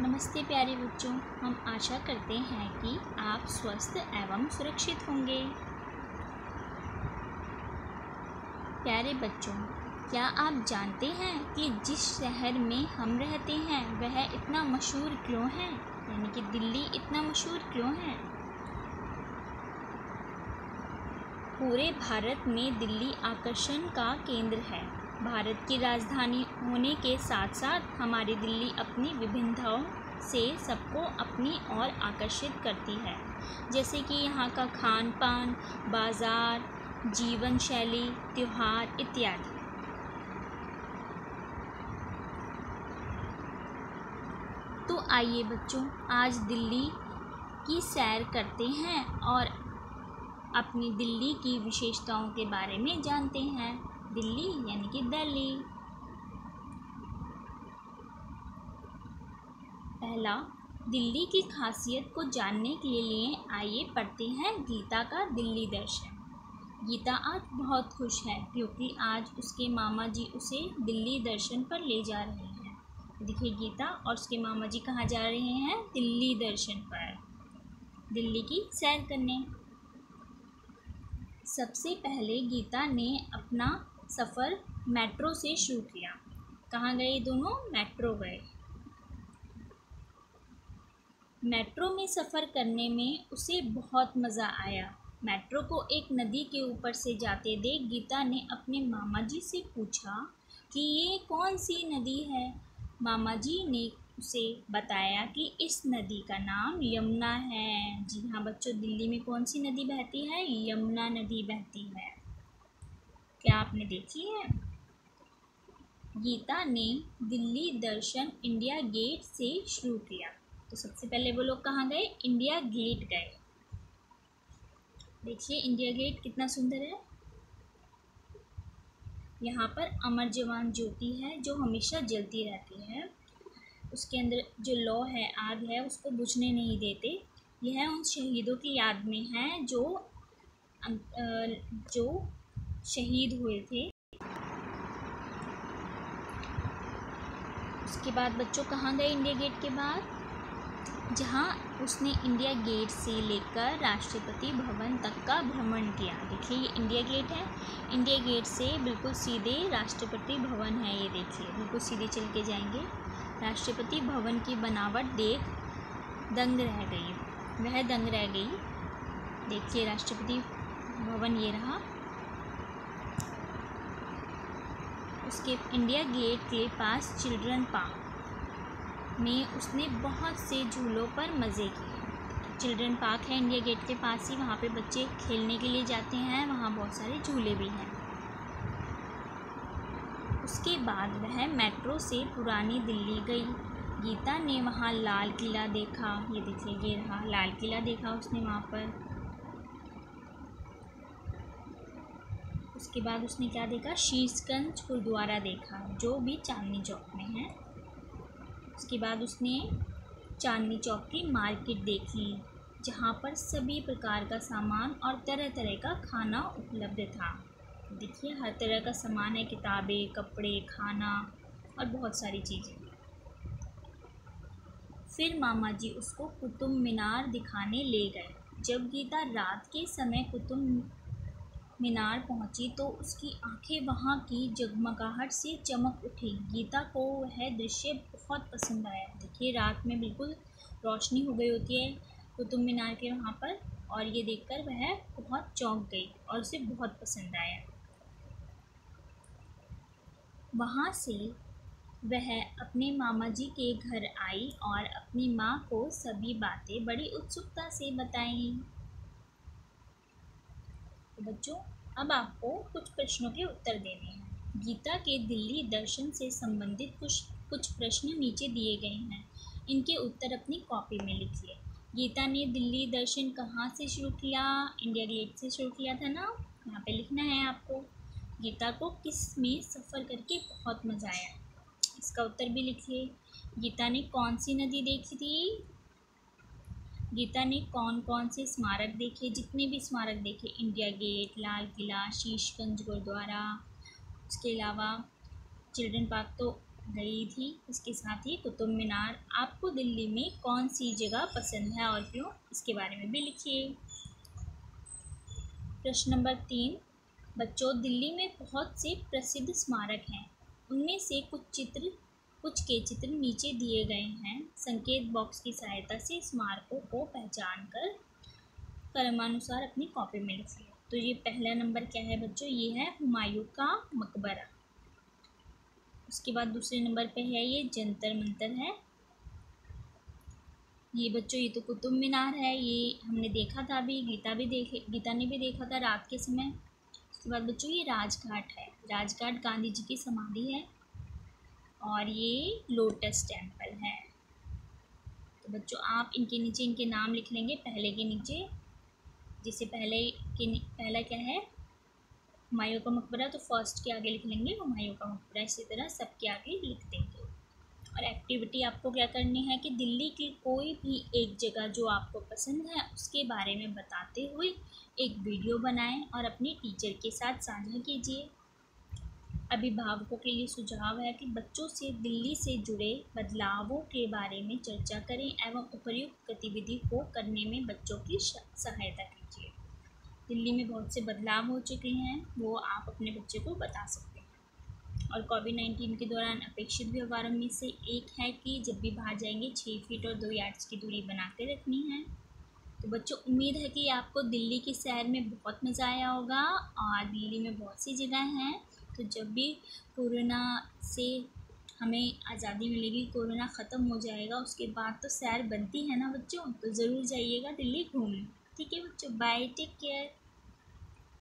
नमस्ते प्यारे बच्चों, हम आशा करते हैं कि आप स्वस्थ एवं सुरक्षित होंगे। प्यारे बच्चों, क्या आप जानते हैं कि जिस शहर में हम रहते हैं वह इतना मशहूर क्यों है, यानी कि दिल्ली इतना मशहूर क्यों है? पूरे भारत में दिल्ली आकर्षण का केंद्र है। भारत की राजधानी होने के साथ साथ हमारी दिल्ली अपनी विभिन्नताओं से सबको अपनी ओर आकर्षित करती है, जैसे कि यहाँ का खान पान, बाज़ार, जीवन शैली, त्योहार इत्यादि। तो आइए बच्चों, आज दिल्ली की सैर करते हैं और अपनी दिल्ली की विशेषताओं के बारे में जानते हैं। दिल्ली यानी कि दिल्ली। पहला, दिल्ली की खासियत को जानने के लिए आइए पढ़ते हैं गीता का दिल्ली दर्शन। गीता आज बहुत खुश है क्योंकि आज उसके मामा जी उसे दिल्ली दर्शन पर ले जा रहे हैं। देखिए, गीता और उसके मामा जी कहाँ जा रहे हैं? दिल्ली दर्शन पर, दिल्ली की सैर करने। सबसे पहले गीता ने अपना सफ़र मेट्रो से शुरू किया। कहाँ गए दोनों? मेट्रो गए। मेट्रो में सफ़र करने में उसे बहुत मज़ा आया। मेट्रो को एक नदी के ऊपर से जाते देख गीता ने अपने मामा जी से पूछा कि ये कौन सी नदी है। मामा जी ने उसे बताया कि इस नदी का नाम यमुना है। जी हाँ बच्चों, दिल्ली में कौन सी नदी बहती है? यमुना नदी बहती है। क्या आपने देखी है? गीता ने दिल्ली दर्शन इंडिया गेट से शुरू किया। तो सबसे पहले वो लोग कहाँ गए? इंडिया गेट गए। देखिए इंडिया गेट कितना सुंदर है। यहाँ पर अमर जवान ज्योति है जो हमेशा जलती रहती है। उसके अंदर जो लौ है, आग है, उसको बुझने नहीं देते। यह उन शहीदों की याद में है जो शहीद हुए थे। उसके बाद बच्चों कहाँ गए इंडिया गेट के बाद? जहाँ उसने इंडिया गेट से लेकर राष्ट्रपति भवन तक का भ्रमण किया। देखिए ये इंडिया गेट है। इंडिया गेट से बिल्कुल सीधे राष्ट्रपति भवन है। ये देखिए बिल्कुल सीधे चल के जाएंगे। राष्ट्रपति भवन की बनावट देख दंग रह गई। वह दंग रह गई। देखिए राष्ट्रपति भवन ये रहा। उसके इंडिया गेट के पास चिल्ड्रन पार्क में उसने बहुत से झूलों पर मज़े किए। चिल्ड्रन पार्क है इंडिया गेट के पास ही, वहाँ पे बच्चे खेलने के लिए जाते हैं। वहाँ बहुत सारे झूले भी हैं। उसके बाद वह मेट्रो से पुरानी दिल्ली गई। गीता ने वहाँ लाल किला देखा। ये देखिए ये रहा लाल किला, देखा उसने वहाँ पर। उसके बाद उसने क्या देखा? शीशगंज गुरुद्वारा देखा जो भी चांदनी चौक में है। उसके बाद उसने चांदनी चौक की मार्केट देखी जहाँ पर सभी प्रकार का सामान और तरह तरह का खाना उपलब्ध था। देखिए हर तरह का सामान है, किताबें, कपड़े, खाना और बहुत सारी चीज़ें। फिर मामा जी उसको कुतुब मीनार दिखाने ले गए। जब गीता रात के समय कुतुब मीनार पहुंची तो उसकी आंखें वहां की जगमगाहट से चमक उठी। गीता को वह दृश्य बहुत पसंद आया। देखिए रात में बिल्कुल रोशनी हो गई होती है कुतुब मीनार के वहाँ पर, और ये देखकर वह बहुत चौंक गई और उसे बहुत पसंद आया। वहाँ से वह अपने मामा जी के घर आई और अपनी माँ को सभी बातें बड़ी उत्सुकता से बताईं। तो बच्चों, अब आपको कुछ प्रश्नों के उत्तर देने हैं। गीता के दिल्ली दर्शन से संबंधित कुछ प्रश्न नीचे दिए गए हैं। इनके उत्तर अपनी कॉपी में लिखिए। गीता ने दिल्ली दर्शन कहाँ से शुरू किया? इंडिया गेट से शुरू किया था ना, यहाँ पे लिखना है आपको। गीता को किस में सफ़र करके बहुत मज़ा आया? इसका उत्तर भी लिखिए। गीता ने कौन सी नदी देखी थी? गीता ने कौन कौन से स्मारक देखे? जितने भी स्मारक देखे, इंडिया गेट, लाल किला, शीशगंज गुरुद्वारा, उसके अलावा चिल्ड्रन पार्क तो गई थी। इसके साथ ही कुतुब मीनार। आपको दिल्ली में कौन सी जगह पसंद है और क्यों, इसके बारे में भी लिखिए। प्रश्न नंबर 3, बच्चों दिल्ली में बहुत से प्रसिद्ध स्मारक हैं, उनमें से कुछ के चित्र नीचे दिए गए हैं। संकेत बॉक्स की सहायता से स्मारकों को पहचान कर क्रमानुसार अपनी कॉपी में लिखिए। तो ये पहला नंबर क्या है बच्चों, ये है हुमायूं का मकबरा। उसके बाद दूसरे नंबर पे है ये जंतर मंतर है। ये बच्चों ये तो कुतुब मीनार है, ये हमने देखा था अभी, गीता ने भी देखा था रात के समय। उसके बाद बच्चों ये राजघाट है, राजघाट गांधी जी की समाधि है। और ये लोटस टेम्पल है। तो बच्चों आप इनके नीचे इनके नाम लिख लेंगे पहले के नीचे। जैसे पहला क्या है हुमायूं का मकबरा, तो फर्स्ट के आगे लिख लेंगे हुमायूं का मकबरा। इसी तरह सबके आगे लिख देंगे। और एक्टिविटी आपको क्या करनी है कि दिल्ली की कोई भी एक जगह जो आपको पसंद है उसके बारे में बताते हुए एक वीडियो बनाएं और अपने टीचर के साथ साझा कीजिए। अभिभावकों के लिए सुझाव है कि बच्चों से दिल्ली से जुड़े बदलावों के बारे में चर्चा करें एवं उपयुक्त गतिविधि को करने में बच्चों की सहायता कीजिए। दिल्ली में बहुत से बदलाव हो चुके हैं, वो आप अपने बच्चे को बता सकते हैं। और कोविड-19 के दौरान अपेक्षित व्यवहारों में से एक है कि जब भी बाहर जाएंगे 6 फीट और 2 यार्ड्स की दूरी बना के रखनी है। तो बच्चों उम्मीद है कि आपको दिल्ली की सैर में बहुत मज़ा आया होगा। और दिल्ली में बहुत सी जगह हैं, तो जब भी कोरोना से हमें आज़ादी मिलेगी, कोरोना ख़त्म हो जाएगा, उसके बाद तो सैर बनती है ना बच्चों, तो ज़रूर जाइएगा दिल्ली घूमने। ठीक है बच्चों, बाय, टेक केयर।